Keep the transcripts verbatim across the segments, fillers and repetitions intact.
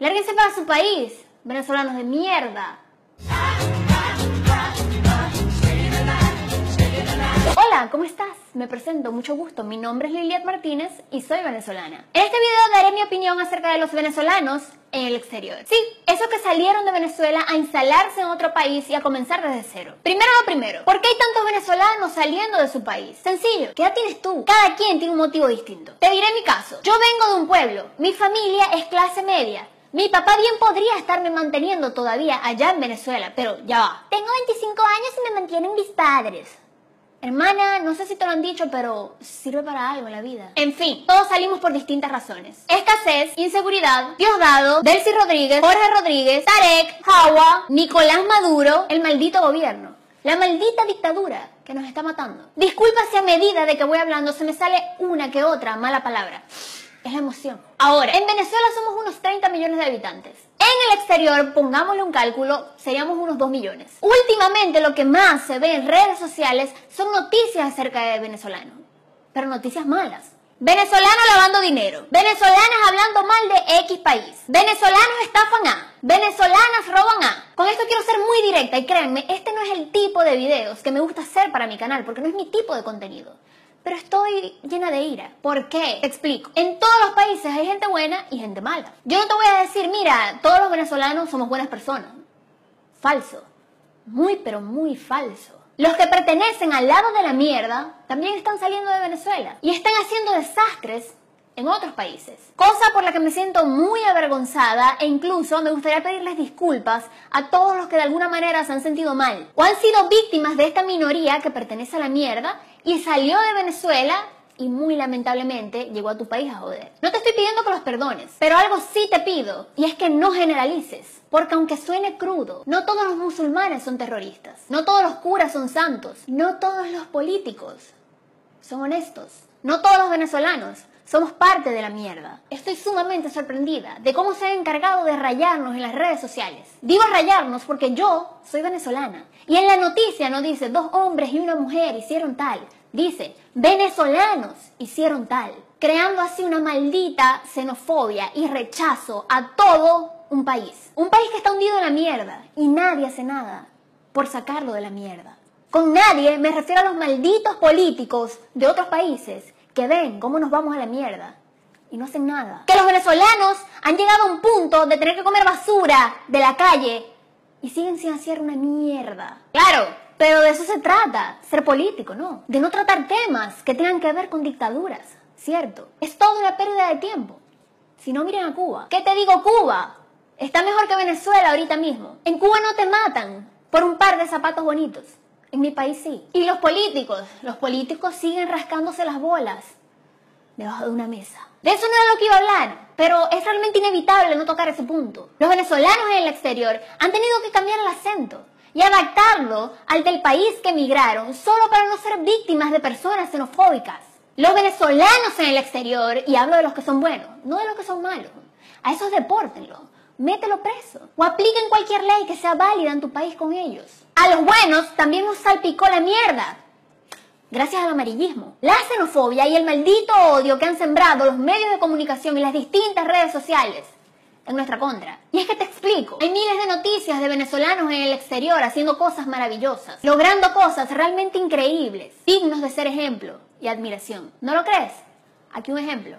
Lárguense para su país, venezolanos de mierda. Hola, ¿cómo estás? Me presento, mucho gusto. Mi nombre es Liliet Martínez y soy venezolana. En este video daré mi opinión acerca de los venezolanos en el exterior. Sí, esos que salieron de Venezuela a instalarse en otro país y a comenzar desde cero. Primero lo primero, ¿por qué hay tantos venezolanos saliendo de su país? Sencillo, ¿qué edad tienes tú? Cada quien tiene un motivo distinto. Te diré mi caso. Yo vengo de un pueblo, mi familia es clase media. Mi papá bien podría estarme manteniendo todavía allá en Venezuela, pero ya va. Tengo veinticinco años y me mantienen mis padres. Hermana, no sé si te lo han dicho, pero sirve para algo en la vida. En fin, todos salimos por distintas razones. Escasez, inseguridad, Diosdado, Delcy Rodríguez, Jorge Rodríguez, Tarek, Hawa, Nicolás Maduro, el maldito gobierno. La maldita dictadura que nos está matando. Disculpa si a medida de que voy hablando se me sale una que otra mala palabra. Es la emoción. Ahora, en Venezuela somos unos treinta millones de habitantes. En el exterior, pongámosle un cálculo, seríamos unos dos millones. Últimamente lo que más se ve en redes sociales son noticias acerca de venezolanos. Pero noticias malas. Venezolanos lavando dinero. Venezolanas hablando mal de X país. Venezolanos estafan A. Venezolanas roban A. Con esto quiero ser muy directa y créanme, este no es el tipo de videos que me gusta hacer para mi canal porque no es mi tipo de contenido. Pero estoy llena de ira. ¿Por qué? Te explico. En todos los países hay gente buena y gente mala. Yo no te voy a decir, mira, todos los venezolanos somos buenas personas. Falso. Muy, pero muy falso. Los que pertenecen al lado de la mierda también están saliendo de Venezuela y están haciendo desastres en otros países. Cosa por la que me siento muy avergonzada e incluso me gustaría pedirles disculpas a todos los que de alguna manera se han sentido mal o han sido víctimas de esta minoría que pertenece a la mierda y salió de Venezuela y muy lamentablemente llegó a tu país a joder. No te estoy pidiendo que los perdones, pero algo sí te pido y es que no generalices. Porque aunque suene crudo, no todos los musulmanes son terroristas, no todos los curas son santos, no todos los políticos son honestos, no todos los venezolanos somos parte de la mierda. Estoy sumamente sorprendida de cómo se han encargado de rayarnos en las redes sociales. Digo rayarnos porque yo soy venezolana. Y en la noticia no dice dos hombres y una mujer hicieron tal. Dice venezolanos hicieron tal. Creando así una maldita xenofobia y rechazo a todo un país. Un país que está hundido en la mierda y nadie hace nada por sacarlo de la mierda. Con nadie me refiero a los malditos políticos de otros países que ven cómo nos vamos a la mierda y no hacen nada. Que los venezolanos han llegado a un punto de tener que comer basura de la calle y siguen sin hacer una mierda. Claro, pero de eso se trata, ser político, ¿no? De no tratar temas que tengan que ver con dictaduras, ¿cierto? Es toda una pérdida de tiempo. Si no, miren a Cuba. ¿Qué te digo, Cuba? Está mejor que Venezuela ahorita mismo. En Cuba no te matan por un par de zapatos bonitos. En mi país sí. Y los políticos, los políticos siguen rascándose las bolas debajo de una mesa. De eso no era lo que iba a hablar, pero es realmente inevitable no tocar ese punto. Los venezolanos en el exterior han tenido que cambiar el acento y adaptarlo al del país que emigraron solo para no ser víctimas de personas xenofóbicas. Los venezolanos en el exterior, y hablo de los que son buenos, no de los que son malos, a esos depórtenlos. Mételo preso o apliquen cualquier ley que sea válida en tu país con ellos. A los buenos también nos salpicó la mierda gracias al amarillismo, la xenofobia y el maldito odio que han sembrado los medios de comunicación y las distintas redes sociales en nuestra contra. Y es que te explico, hay miles de noticias de venezolanos en el exterior haciendo cosas maravillosas, logrando cosas realmente increíbles, dignos de ser ejemplo y admiración. ¿No lo crees? Aquí un ejemplo.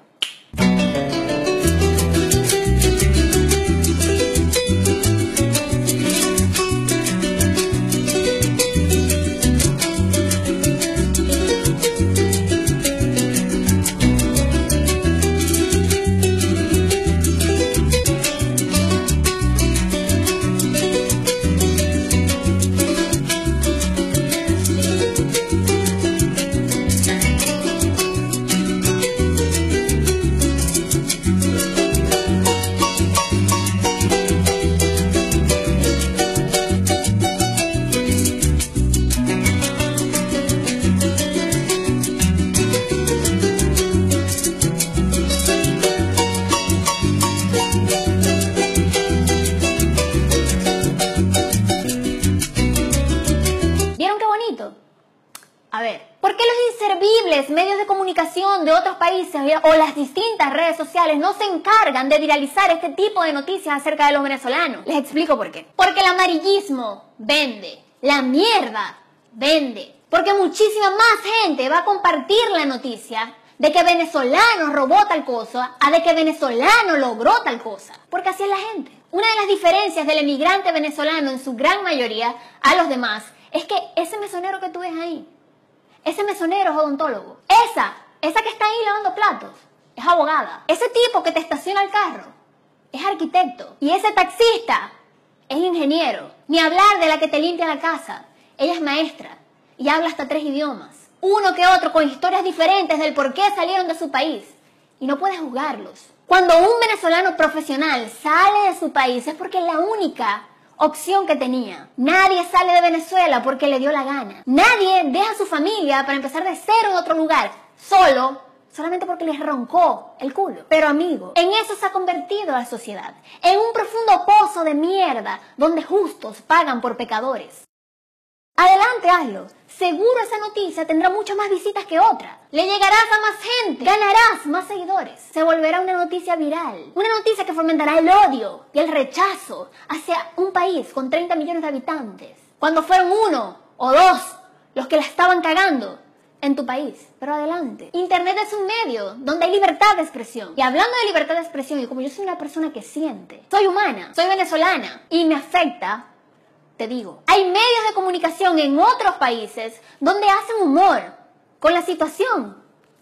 los inservibles medios de comunicación de otros países o las distintas redes sociales no se encargan de viralizar este tipo de noticias acerca de los venezolanos? Les explico por qué. Porque el amarillismo vende, la mierda vende. Porque muchísima más gente va a compartir la noticia de que venezolano robó tal cosa a de que venezolano logró tal cosa. Porque así es la gente. Una de las diferencias del emigrante venezolano en su gran mayoría a los demás es que ese mesonero que tú ves ahí, ese mesonero es odontólogo. Esa, esa que está ahí lavando platos, es abogada. Ese tipo que te estaciona el carro, es arquitecto. Y ese taxista es ingeniero. Ni hablar de la que te limpia la casa. Ella es maestra y habla hasta tres idiomas. Uno que otro con historias diferentes del por qué salieron de su país. Y no puedes juzgarlos. Cuando un venezolano profesional sale de su país es porque es la única opción que tenía. Nadie sale de Venezuela porque le dio la gana. Nadie deja a su familia para empezar de cero en otro lugar, solo, solamente porque les roncó el culo. Pero amigo, en eso se ha convertido la sociedad, en un profundo pozo de mierda donde justos pagan por pecadores. Adelante, hazlo. Seguro esa noticia tendrá muchas más visitas que otra. Le llegarás a más gente, ganarás más seguidores. Se volverá una noticia viral. Una noticia que fomentará el odio y el rechazo hacia un país con treinta millones de habitantes. Cuando fueron uno o dos los que la estaban cagando en tu país. Pero adelante. Internet es un medio donde hay libertad de expresión. Y hablando de libertad de expresión, y como yo soy una persona que siente, soy humana, soy venezolana y me afecta. Te digo, hay medios de comunicación en otros países donde hacen humor con la situación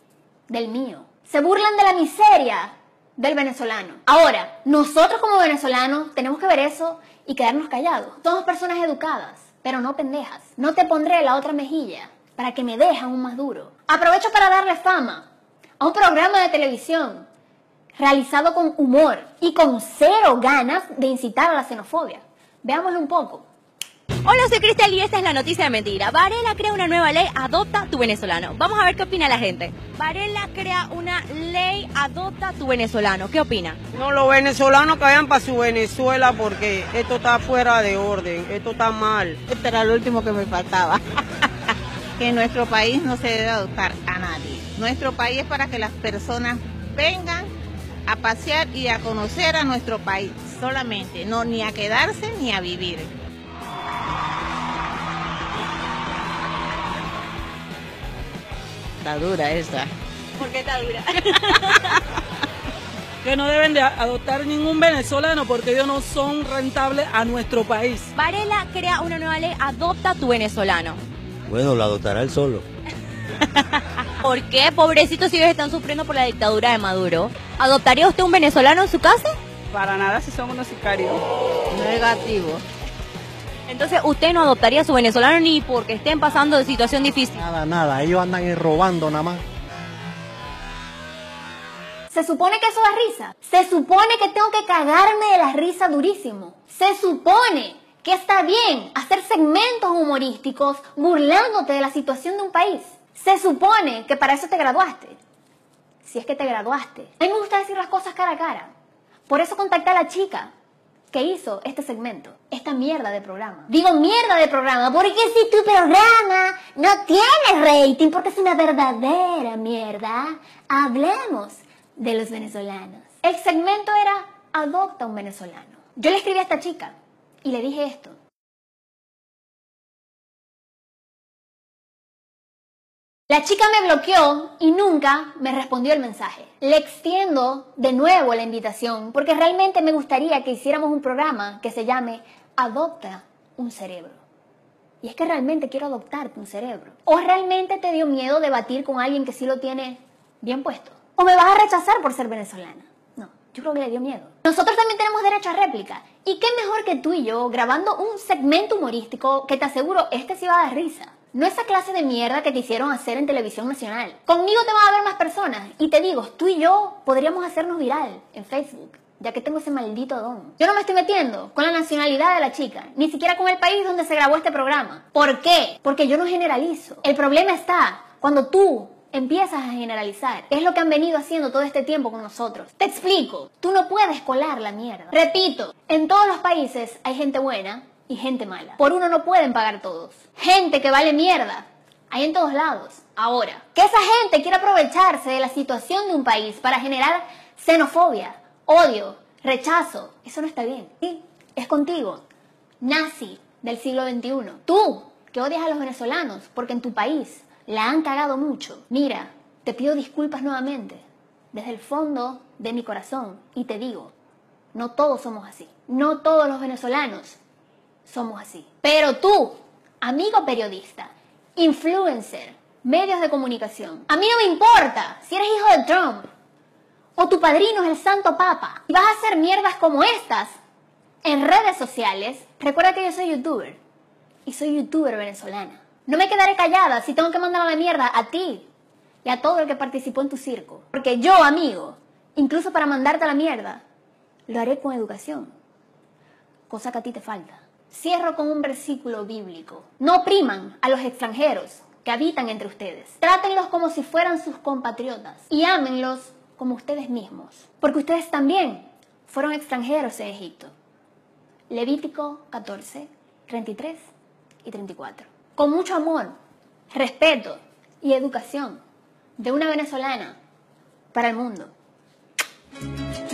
del mío. Se burlan de la miseria del venezolano. Ahora, nosotros como venezolanos tenemos que ver eso y quedarnos callados. Somos personas educadas, pero no pendejas. No te pondré la otra mejilla para que me dejes aún más duro. Aprovecho para darle fama a un programa de televisión realizado con humor y con cero ganas de incitar a la xenofobia. Veámoslo un poco. Hola, soy Cristel y esta es la noticia de mentira. Varela crea una nueva ley, adopta tu venezolano. Vamos a ver qué opina la gente. Varela crea una ley, adopta tu venezolano. ¿Qué opina? No, los venezolanos que vayan para su Venezuela porque esto está fuera de orden, esto está mal. Este era lo último que me faltaba. Que en nuestro país no se debe adoptar a nadie. Nuestro país es para que las personas vengan a pasear y a conocer a nuestro país solamente, no ni a quedarse ni a vivir. Está dura esa. ¿Por qué está dura? Que no deben de adoptar ningún venezolano porque ellos no son rentables a nuestro país. Varela crea una nueva ley, adopta tu venezolano. Bueno, lo adoptará él solo. ¿Por qué? Pobrecitos, si ellos están sufriendo por la dictadura de Maduro. ¿Adoptaría usted un venezolano en su casa? Para nada si son unos sicarios. Negativo. Entonces, ¿usted no adoptaría a su venezolano ni porque estén pasando de situación difícil? Nada, nada, ellos andan robando nada más. Se supone que eso da risa. Se supone que tengo que cagarme de la risa durísimo. Se supone que está bien hacer segmentos humorísticos burlándote de la situación de un país. Se supone que para eso te graduaste. Si es que te graduaste. A mí me gusta decir las cosas cara a cara. Por eso contacté a la chica que hizo este segmento, esta mierda de programa. Digo mierda de programa porque si tu programa no tiene rating, porque es una verdadera mierda, hablemos de los venezolanos. El segmento era adopta un venezolano. Yo le escribí a esta chica y le dije esto. La chica me bloqueó y nunca me respondió el mensaje. Le extiendo de nuevo la invitación porque realmente me gustaría que hiciéramos un programa que se llame Adopta un cerebro. Y es que realmente quiero adoptarte un cerebro. ¿O realmente te dio miedo debatir con alguien que sí lo tiene bien puesto? ¿O me vas a rechazar por ser venezolana? No, yo creo que le dio miedo. Nosotros también tenemos derecho a réplica. ¿Y qué mejor que tú y yo grabando un segmento humorístico que te aseguro este sí va a dar risa? No esa clase de mierda que te hicieron hacer en televisión nacional. Conmigo te van a ver más personas. Y te digo, tú y yo podríamos hacernos viral en Facebook, ya que tengo ese maldito don. Yo no me estoy metiendo con la nacionalidad de la chica, ni siquiera con el país donde se grabó este programa. ¿Por qué? Porque yo no generalizo. El problema está cuando tú empiezas a generalizar. Es lo que han venido haciendo todo este tiempo con nosotros. Te explico. Tú no puedes colar la mierda. Repito, en todos los países hay gente buena y gente mala. Por uno no pueden pagar todos. Gente que vale mierda Hay en todos lados. Ahora, que esa gente quiera aprovecharse de la situación de un país para generar xenofobia, odio, rechazo, eso no está bien. Sí, es contigo, nazi del siglo veintiuno. Tú, que odias a los venezolanos porque en tu país la han cagado mucho. Mira, te pido disculpas nuevamente, desde el fondo de mi corazón, y te digo, no todos somos así. No todos los venezolanos somos así. Pero tú, amigo periodista, influencer, medios de comunicación, a mí no me importa si eres hijo de Trump o tu padrino es el Santo Papa y vas a hacer mierdas como estas en redes sociales. Recuerda que yo soy youtuber y soy youtuber venezolana. No me quedaré callada si tengo que mandar a la mierda a ti y a todo el que participó en tu circo. Porque yo, amigo, incluso para mandarte a la mierda, lo haré con educación, cosa que a ti te falta. Cierro con un versículo bíblico. No opriman a los extranjeros que habitan entre ustedes. Trátenlos como si fueran sus compatriotas y ámenlos como ustedes mismos, porque ustedes también fueron extranjeros en Egipto. Levítico catorce, treinta y tres y treinta y cuatro. Con mucho amor, respeto y educación de una venezolana para el mundo.